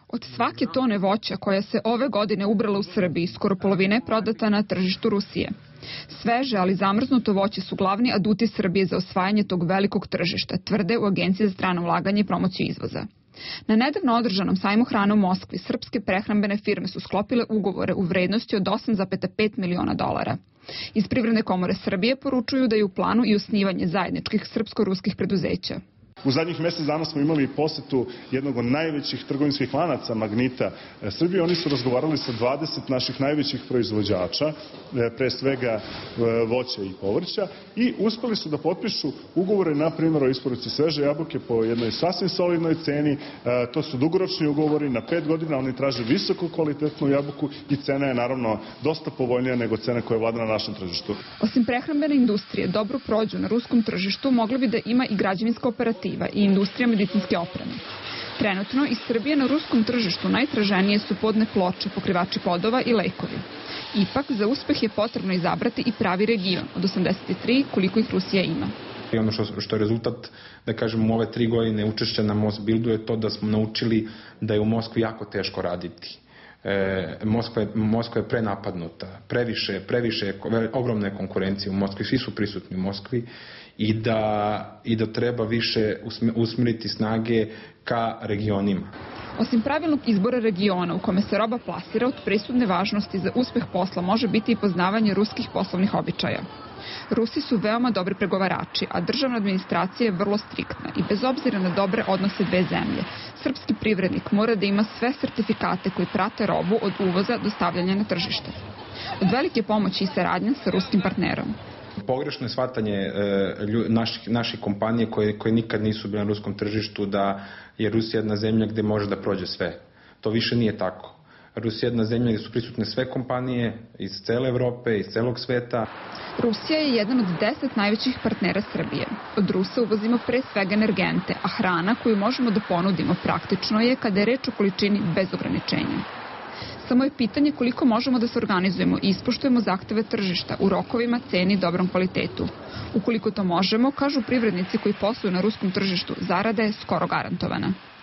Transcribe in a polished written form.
Od svake tone voća koja se ove godine ubrala u Srbiji, skoro polovina je prodata na tržištu Rusije. Sveže, ali zamrznuto voće su glavni aduti Srbije za osvajanje tog velikog tržišta, tvrde u Agenciji za strano ulaganje i promociju izvoza. Na nedavno održanom sajmu hrane u Moskvi srpske prehrambene firme su sklopile ugovore u vrednosti od 8,5 miliona dolara. Iz Privredne komore Srbije poručuju da je u planu i osnivanje zajedničkih srpsko-ruskih preduzeća. U zadnjih mjesec dana smo imali posetu jednog od najvećih trgovinskih lanaca Magnita Srbije. Oni su razgovarali sa 20 naših najvećih proizvođača, pre svega voća i povrća, i uspeli su da potpišu ugovore, na primjer, o isporuci sveže jabuke po jednoj sasvim solidnoj ceni. To su dugoročni ugovori na 5 godina, oni traže visoko kvalitetnu jabuku i cena je naravno dosta povoljnija nego cena koja vlada na našem tržištu. Osim prehrambene industrije, dobro prođu na ruskom tržištu mogla bi da ima i građevinska operativa i industrija medicinske opreme. Trenutno iz Srbije na ruskom tržištu najtraženije su podne ploče, pokrivači podova i lekovi. Ipak, za uspeh je potrebno izabrati i pravi region od 83 koliko ih Rusija ima. I ono što je rezultat, da kažem, u ove 3 godine učešća na Mosbildu je to da smo naučili da je u Moskvi jako teško raditi. Moskva je prenapadnuta, previše ogromne konkurencije u Moskvi, svi su prisutni u Moskvi i da treba više usmjeriti snage ka regionima. Osim pravilnog izbora regiona u kome se roba plasira, od presudne važnosti za uspeh posla može biti i poznavanje ruskih poslovnih običaja. Rusi su veoma dobri pregovarači, a državna administracija je vrlo striktna i bez obzira na dobre odnose dve zemlje, srpski privrednik mora da ima sve sertifikate koji prate robu od uvoza do stavljanja na tržište. Od velike pomoći i saradnja sa ruskim partnerom. Pogrešno je shvatanje naših kompanije koje nikad nisu bile na ruskom tržištu da je Rusija jedna zemlja gdje može da prođe sve. To više nije tako. Rusija je jedna zemlja gdje su prisutne sve kompanije iz cele Evrope, iz celog sveta. Rusija je jedan od 10 najvećih partnera Srbije. Od Rusa uvozimo pre svega energente, a hrana koju možemo da ponudimo praktično je kada je reč o količini bez ograničenja. Samo je pitanje koliko možemo da se organizujemo i ispoštujemo zahteve tržišta u rokovima, ceni i dobrom kvalitetu. Ukoliko to možemo, kažu privrednici koji posluju na ruskom tržištu, zarada je skoro garantovana.